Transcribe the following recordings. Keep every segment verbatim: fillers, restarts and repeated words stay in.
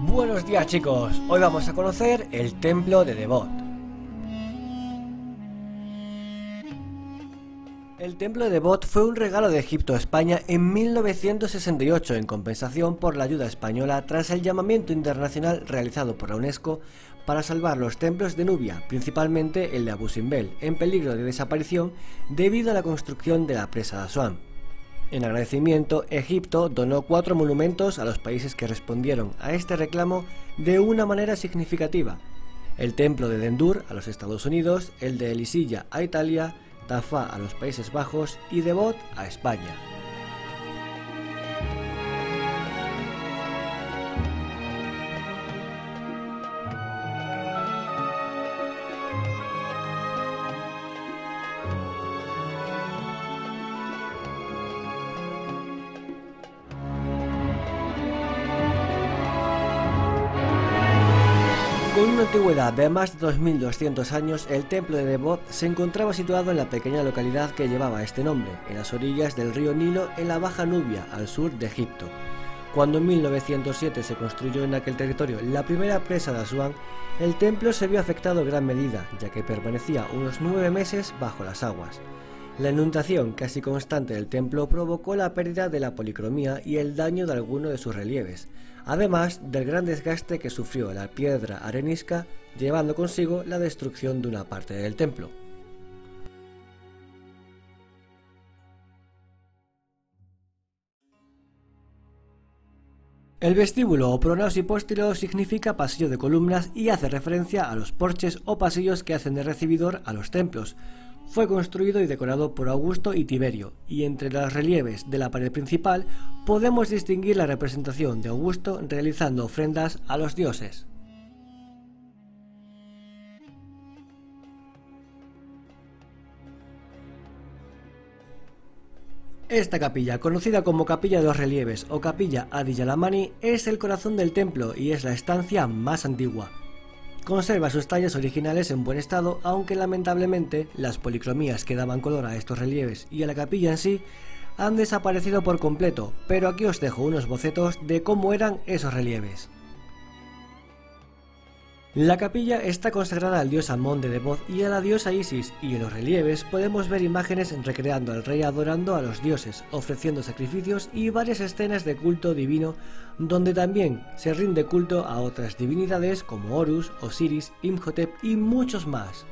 Buenos días chicos, hoy vamos a conocer el templo de Devot. El templo de Devot fue un regalo de Egipto a España en mil novecientos sesenta y ocho en compensación por la ayuda española tras el llamamiento internacional realizado por la UNESCO para salvar los templos de Nubia, principalmente el de Abu Simbel, en peligro de desaparición debido a la construcción de la presa de Asuán. En agradecimiento, Egipto donó cuatro monumentos a los países que respondieron a este reclamo de una manera significativa: el templo de Dendur a los Estados Unidos, el de Elisilla a Italia, Tafá a los Países Bajos y Devot a España. Con una antigüedad de más de dos mil doscientos años, el templo de Devot se encontraba situado en la pequeña localidad que llevaba este nombre, en las orillas del río Nilo, en la Baja Nubia, al sur de Egipto. Cuando en mil novecientos siete se construyó en aquel territorio la primera presa de Asuán, el templo se vio afectado en gran medida, ya que permanecía unos nueve meses bajo las aguas. La inundación casi constante del templo provocó la pérdida de la policromía y el daño de algunos de sus relieves, además del gran desgaste que sufrió la piedra arenisca, llevando consigo la destrucción de una parte del templo. El vestíbulo o pronaos-hipóstilo significa pasillo de columnas y hace referencia a los porches o pasillos que hacen de recibidor a los templos. Fue construido y decorado por Augusto y Tiberio, y entre los relieves de la pared principal podemos distinguir la representación de Augusto realizando ofrendas a los dioses. Esta capilla, conocida como Capilla de los Relieves o Capilla Adi Yalamani, es el corazón del templo y es la estancia más antigua. Conserva sus tallas originales en buen estado, aunque lamentablemente las policromías que daban color a estos relieves y a la capilla en sí han desaparecido por completo, pero aquí os dejo unos bocetos de cómo eran esos relieves. La capilla está consagrada al dios Amón de Devot y a la diosa Isis, y en los relieves podemos ver imágenes recreando al rey adorando a los dioses, ofreciendo sacrificios y varias escenas de culto divino, donde también se rinde culto a otras divinidades como Horus, Osiris, Imhotep y muchos más.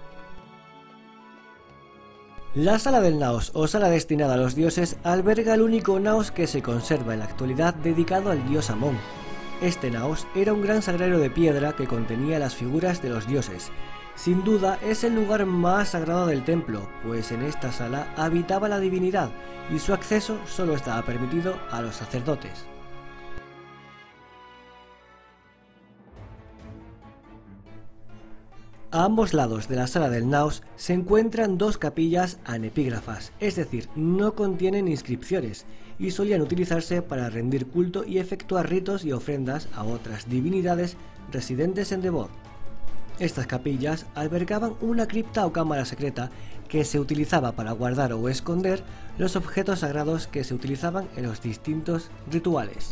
La sala del Naos, o sala destinada a los dioses, alberga el único naos que se conserva en la actualidad dedicado al dios Amón. Este naos era un gran sagrario de piedra que contenía las figuras de los dioses. Sin duda es el lugar más sagrado del templo, pues en esta sala habitaba la divinidad y su acceso solo estaba permitido a los sacerdotes. A ambos lados de la sala del naos se encuentran dos capillas anepígrafas, es decir, no contienen inscripciones, y solían utilizarse para rendir culto y efectuar ritos y ofrendas a otras divinidades residentes en Devot. Estas capillas albergaban una cripta o cámara secreta que se utilizaba para guardar o esconder los objetos sagrados que se utilizaban en los distintos rituales.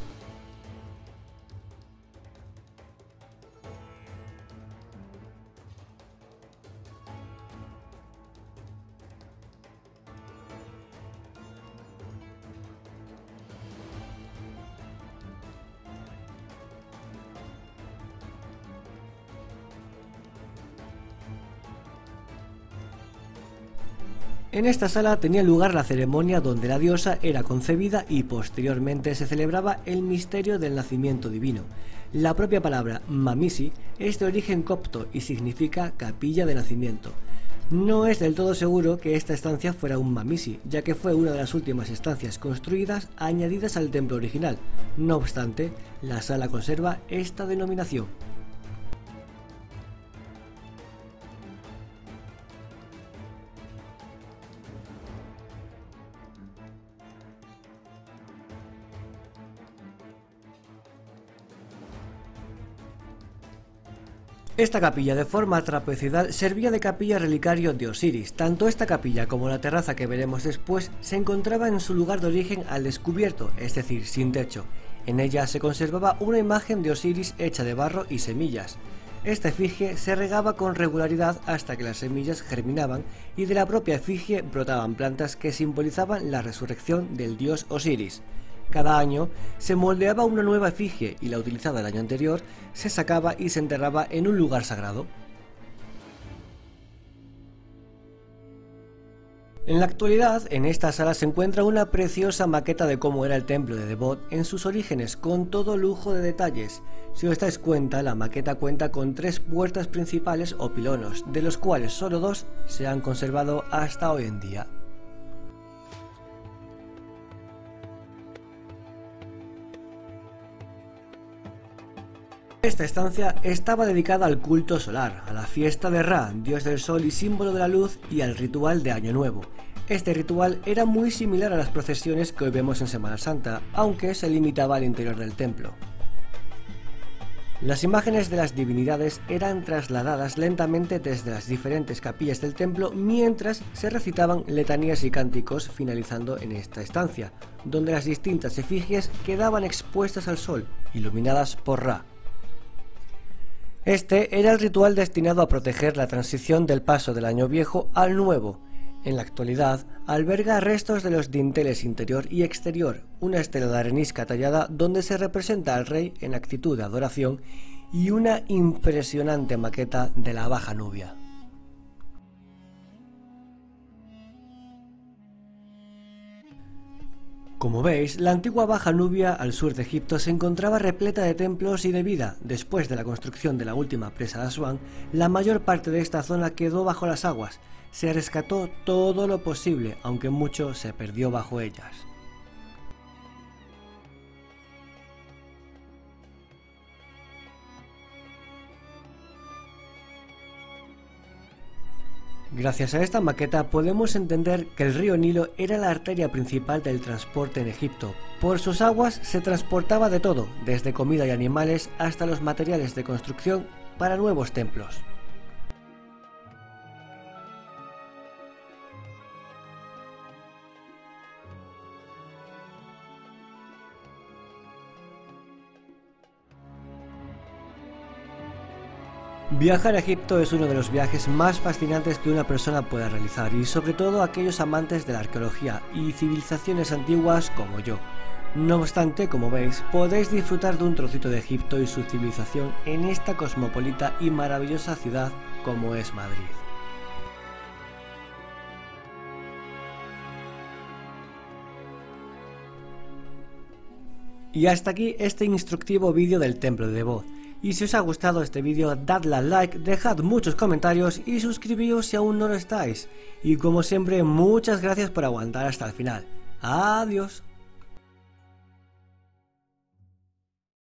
En esta sala tenía lugar la ceremonia donde la diosa era concebida y posteriormente se celebraba el misterio del nacimiento divino. La propia palabra mamisi es de origen copto y significa capilla de nacimiento. No es del todo seguro que esta estancia fuera un mamisi, ya que fue una de las últimas estancias construidas añadidas al templo original. No obstante, la sala conserva esta denominación. Esta capilla de forma trapezoidal servía de capilla relicario de Osiris. Tanto esta capilla como la terraza que veremos después se encontraba en su lugar de origen al descubierto, es decir, sin techo. En ella se conservaba una imagen de Osiris hecha de barro y semillas. Esta efigie se regaba con regularidad hasta que las semillas germinaban y de la propia efigie brotaban plantas que simbolizaban la resurrección del dios Osiris. Cada año se moldeaba una nueva efigie y la utilizada el año anterior se sacaba y se enterraba en un lugar sagrado. En la actualidad, en esta sala se encuentra una preciosa maqueta de cómo era el templo de Devot en sus orígenes, con todo lujo de detalles. Si os dais cuenta, la maqueta cuenta con tres puertas principales o pilonos, de los cuales solo dos se han conservado hasta hoy en día. Esta estancia estaba dedicada al culto solar, a la fiesta de Ra, dios del sol y símbolo de la luz, y al ritual de Año Nuevo. Este ritual era muy similar a las procesiones que hoy vemos en Semana Santa, aunque se limitaba al interior del templo. Las imágenes de las divinidades eran trasladadas lentamente desde las diferentes capillas del templo mientras se recitaban letanías y cánticos, finalizando en esta estancia, donde las distintas efigies quedaban expuestas al sol, iluminadas por Ra. Este era el ritual destinado a proteger la transición del paso del año viejo al nuevo. En la actualidad, alberga restos de los dinteles interior y exterior, una estela de arenisca tallada donde se representa al rey en actitud de adoración y una impresionante maqueta de la Baja Nubia. Como veis, la antigua Baja Nubia al sur de Egipto se encontraba repleta de templos y de vida. Después de la construcción de la última presa de Asuán, la mayor parte de esta zona quedó bajo las aguas. Se rescató todo lo posible, aunque mucho se perdió bajo ellas. Gracias a esta maqueta podemos entender que el río Nilo era la arteria principal del transporte en Egipto. Por sus aguas se transportaba de todo, desde comida y animales hasta los materiales de construcción para nuevos templos. Viajar a Egipto es uno de los viajes más fascinantes que una persona pueda realizar, y sobre todo aquellos amantes de la arqueología y civilizaciones antiguas como yo. No obstante, como veis, podéis disfrutar de un trocito de Egipto y su civilización en esta cosmopolita y maravillosa ciudad como es Madrid. Y hasta aquí este instructivo vídeo del templo de Devot. Y si os ha gustado este vídeo, dadle al like, dejad muchos comentarios y suscribíos si aún no lo estáis. Y como siempre, muchas gracias por aguantar hasta el final. Adiós.